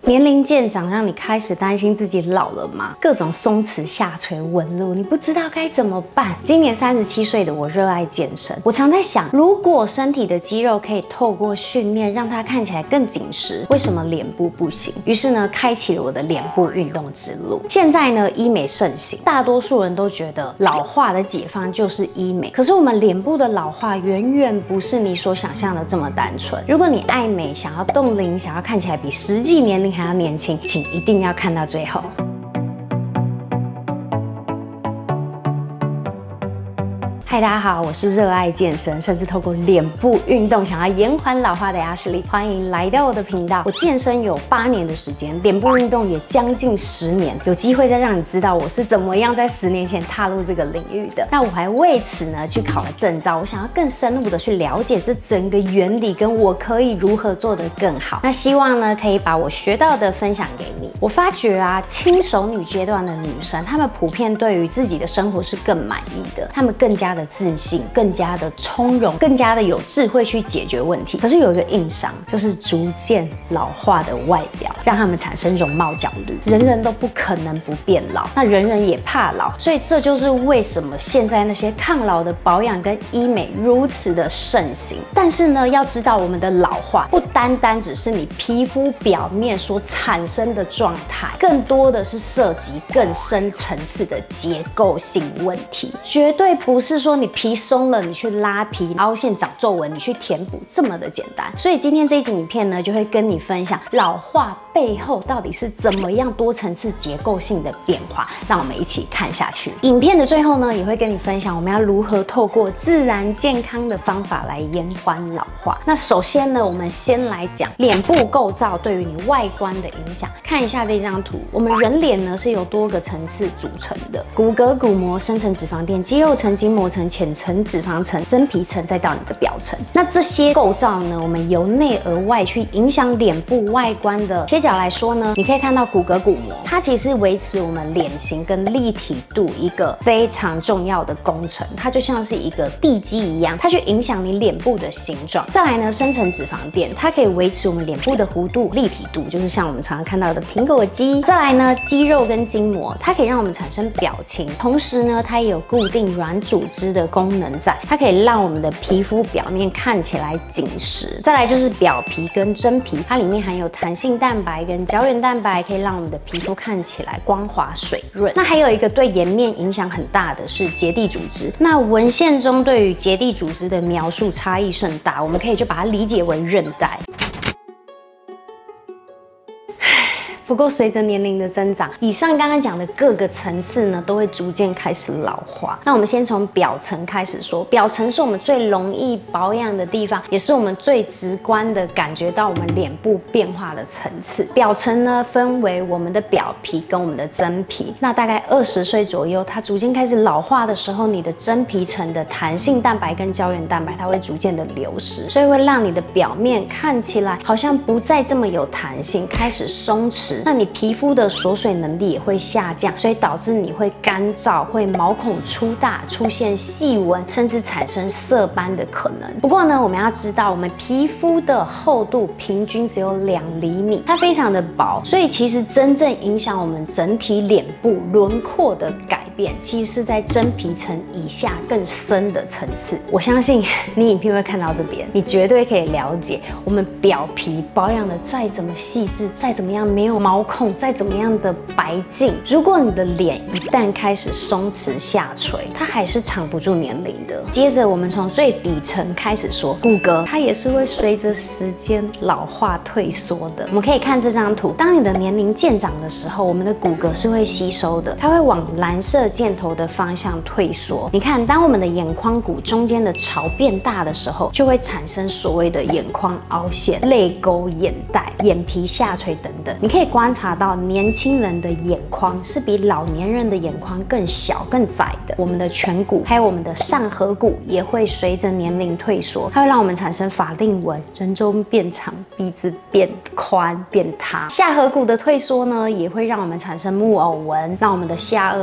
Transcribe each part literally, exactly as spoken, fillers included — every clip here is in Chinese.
年龄渐长，让你开始担心自己老了吗？各种松弛下垂纹路，你不知道该怎么办。今年三十七岁的我热爱健身，我常在想，如果身体的肌肉可以透过训练让它看起来更紧实，为什么脸部不行？于是呢，开启了我的脸部运动之路。现在呢，医美盛行，大多数人都觉得老化的解放就是医美，可是我们脸部的老化远远不是你所想象的这么单纯。如果你爱美，想要冻龄，想要看起来比实际年龄还要年轻，请一定要看到最后。嗨，大家好，我是热爱健身，甚至透过脸部运动想要延缓老化的阿诗丽，欢迎来到我的频道。我健身有八年的时间，脸部运动也将近十年，有机会再让你知道我是怎么样在十年前踏入这个领域的。那我还为此呢去考了证照，我想要更深入的去了解这整个原理，跟我可以如何做得更好。那希望呢可以把我学到的分享给你。我发觉啊，轻熟女阶段的女生，她们普遍对于自己的生活是更满意的，她们更加的自信，更加的从容，更加的有智慧去解决问题。可是有一个硬伤，就是逐渐老化的外表，让他们产生容貌焦虑。人人都不可能不变老，那人人也怕老，所以这就是为什么现在那些抗老的保养跟医美如此的盛行。但是呢，要知道我们的老化不单单只是你皮肤表面所产生的状态，更多的是涉及更深层次的结构性问题，绝对不是说你皮松了，你去拉皮、凹陷、长皱纹，你去填补这么的简单。所以今天这一集影片呢，就会跟你分享老化背后到底是怎么样多层次结构性的变化，让我们一起看下去。影片的最后呢，也会跟你分享我们要如何透过自然健康的方法来延缓老化。那首先呢，我们先来讲脸部构造对于你外观的影响。看一下这张图，我们人脸呢是由多个层次组成的：骨骼、骨膜、深层脂肪垫、肌肉层、筋膜层、浅层脂肪层、真皮层，再到你的表层。那这些构造呢，我们由内而外去影响脸部外观的切角来说呢，你可以看到骨骼骨膜，它其实是维持我们脸型跟立体度一个非常重要的工程，它就像是一个地基一样，它去影响你脸部的形状。再来呢，深层脂肪垫，它可以维持我们脸部的弧度、立体度，就是像我们常常看到的苹果肌。再来呢，肌肉跟筋膜，它可以让我们产生表情，同时呢，它也有固定软组织的功能在，它可以让我们的皮肤表面看起来紧实。再来就是表皮跟真皮，它里面含有弹性蛋白跟胶原蛋白，可以让我们的皮肤看起来光滑水润。那还有一个对颜面影响很大的是结缔组织。那文献中对于结缔组织的描述差异甚大，我们可以就把它理解为韧带。不过，随着年龄的增长，以上刚刚讲的各个层次呢，都会逐渐开始老化。那我们先从表层开始说，表层是我们最容易保养的地方，也是我们最直观的感觉到我们脸部变化的层次。表层呢，分为我们的表皮跟我们的真皮。那大概二十岁左右，它逐渐开始老化的时候，你的真皮层的弹性蛋白跟胶原蛋白，它会逐渐的流失，所以会让你的表面看起来好像不再这么有弹性，开始松弛。那你皮肤的锁水能力也会下降，所以导致你会干燥，会毛孔粗大，出现细纹，甚至产生色斑的可能。不过呢，我们要知道，我们皮肤的厚度平均只有两厘米，它非常的薄，所以其实真正影响我们整体脸部轮廓的改变，其实是在真皮层以下更深的层次。我相信你影片会看到这边，你绝对可以了解，我们表皮保养的再怎么细致，再怎么样没有毛孔，再怎么样的白净，如果你的脸一旦开始松弛下垂，它还是藏不住年龄的。接着我们从最底层开始说，骨骼它也是会随着时间老化退缩的。我们可以看这张图，当你的年龄渐长的时候，我们的骨骼是会吸收的，它会往蓝色箭头的方向退缩。你看，当我们的眼眶骨中间的槽变大的时候，就会产生所谓的眼眶凹陷、泪沟、眼袋、眼皮下垂等等。你可以观察到，年轻人的眼眶是比老年人的眼眶更小、更窄的。我们的颧骨还有我们的上颌骨也会随着年龄退缩，它会让我们产生法令纹、人中变长、鼻子变宽、变塌。下颌骨的退缩呢，也会让我们产生木偶纹，让我们的下颚线模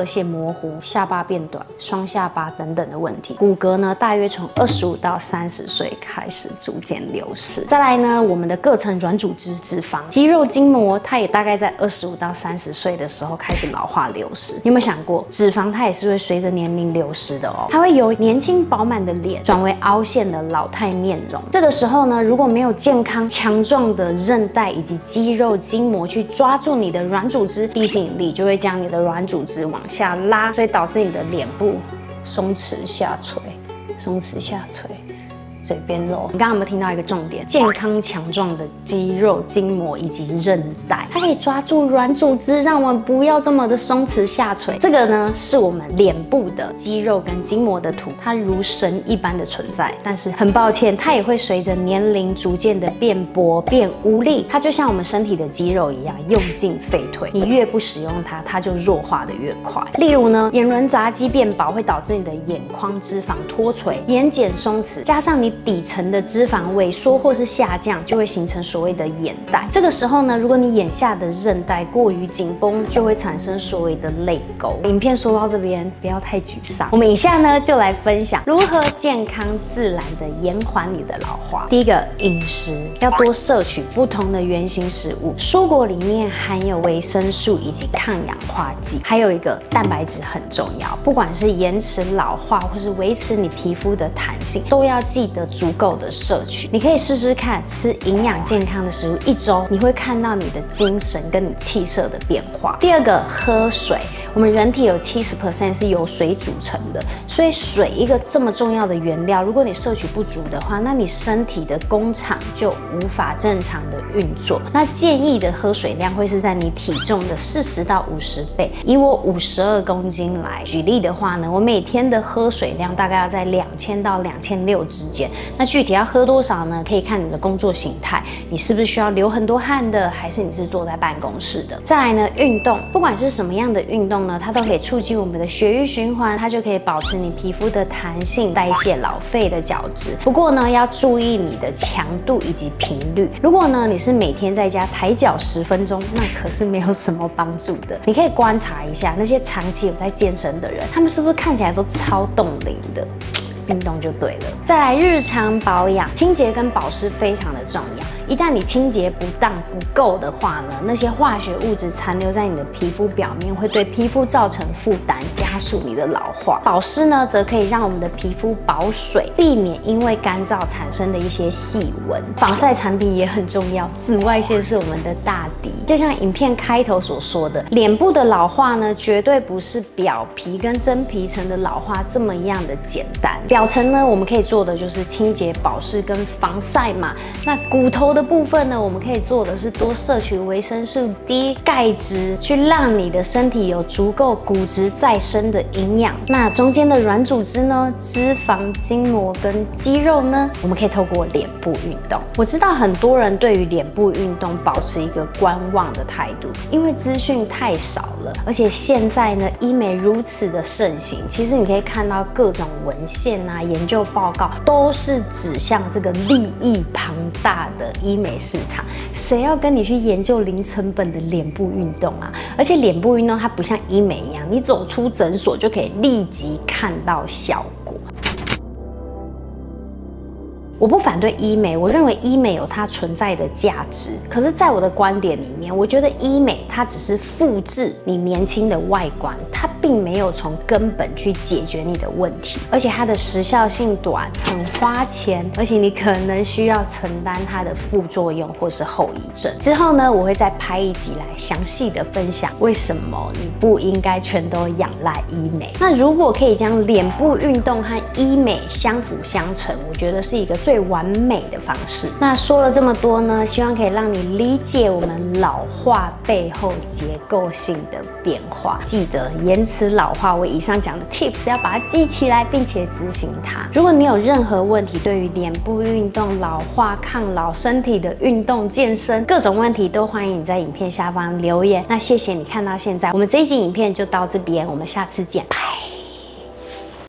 模糊、下巴变短、双下巴等等的问题。骨骼呢，大约从二十五到三十岁开始逐渐流失。再来呢，我们的各层软组织、脂肪、肌肉、筋膜，它也大概在二十五到三十岁的时候开始老化流失。你有没有想过，脂肪它也是会随着年龄流失的哦？它会由年轻饱满的脸转为凹陷的老态面容。这个时候呢，如果没有健康强壮的韧带以及肌肉筋膜去抓住你的软组织，地心引力就会将你的软组织往下拉，所以导致你的脸部松弛下垂，松弛下垂。嘴边肉，你刚刚有没有听到一个重点？健康强壮的肌肉、筋膜以及韧带，它可以抓住软组织，让我们不要这么的松弛下垂。这个呢，是我们脸部的肌肉跟筋膜的图，它如神一般的存在。但是很抱歉，它也会随着年龄逐渐的变薄、变无力。它就像我们身体的肌肉一样，用进废退。你越不使用它，它就弱化的越快。例如呢，眼轮匝肌变薄，会导致你的眼眶脂肪脱垂、眼睑松弛，加上你底层的脂肪萎缩或是下降，就会形成所谓的眼袋。这个时候呢，如果你眼下的韧带过于紧绷，就会产生所谓的泪沟。影片说到这边，不要太沮丧。我们以下呢就来分享如何健康自然的延缓你的老化。第一个，饮食要多摄取不同的原型食物，蔬果里面含有维生素以及抗氧化剂。还有一个，蛋白质很重要，不管是延迟老化或是维持你皮肤的弹性，都要记得足够的摄取。你可以试试看，吃营养健康的食物一周，你会看到你的精神跟你气色的变化。第二个，喝水。我们人体有 百分之七十 是由水组成的，所以水一个这么重要的原料，如果你摄取不足的话，那你身体的工厂就无法正常的运作。那建议的喝水量会是在你体重的四十到五十倍。以我五十二公斤来举例的话呢，我每天的喝水量大概要在两千到两千六之间。那具体要喝多少呢？可以看你的工作形态，你是不是需要流很多汗的，还是你是坐在办公室的？再来呢，运动，不管是什么样的运动呢，它都可以促进我们的血液循环，它就可以保持你皮肤的弹性，代谢老废的角质。不过呢，要注意你的强度以及频率。如果呢你是每天在家抬脚十分钟，那可是没有什么帮助的。你可以观察一下那些长期有在健身的人，他们是不是看起来都超冻龄的？运动就对了。再来，日常保养、清洁跟保湿非常的重要。一旦你清洁不当、不够的话呢，那些化学物质残留在你的皮肤表面，会对皮肤造成负担，加速你的老化。保湿呢，则可以让我们的皮肤保水，避免因为干燥产生的一些细纹。防晒产品也很重要，紫外线是我们的大敌。就像影片开头所说的，脸部的老化呢，绝对不是表皮跟真皮层的老化这么样的简单。表层呢，我们可以做的就是清洁、保湿跟防晒嘛。那骨头的部分呢，我们可以做的是多摄取维生素 D、钙质，去让你的身体有足够骨质再生的营养。那中间的软组织呢，脂肪、筋膜跟肌肉呢，我们可以透过脸部运动。我知道很多人对于脸部运动保持一个观望的态度，因为资讯太少了，而且现在呢，医美如此的盛行，其实你可以看到各种文献啊、研究报告都是指向这个利益庞大的医美市场。谁要跟你去研究零成本的脸部运动啊？而且脸部运动它不像医美一样，你走出诊所就可以立即看到效果。我不反对医美，我认为医美有它存在的价值。可是，在我的观点里面，我觉得医美它只是复制你年轻的外观，它并没有从根本去解决你的问题，而且它的时效性短，很花钱，而且你可能需要承担它的副作用或是后遗症。之后呢，我会再拍一集来详细的分享为什么你不应该全都仰赖医美。那如果可以将脸部运动和医美相辅相成，我觉得是一个最最完美的方式。那说了这么多呢，希望可以让你理解我们老化背后结构性的变化。记得延迟老化，我以上讲的 tips 要把它记起来，并且执行它。如果你有任何问题，对于脸部运动、老化、抗老、身体的运动、健身各种问题，都欢迎你在影片下方留言。那谢谢你看到现在，我们这一集影片就到这边，我们下次见，拜。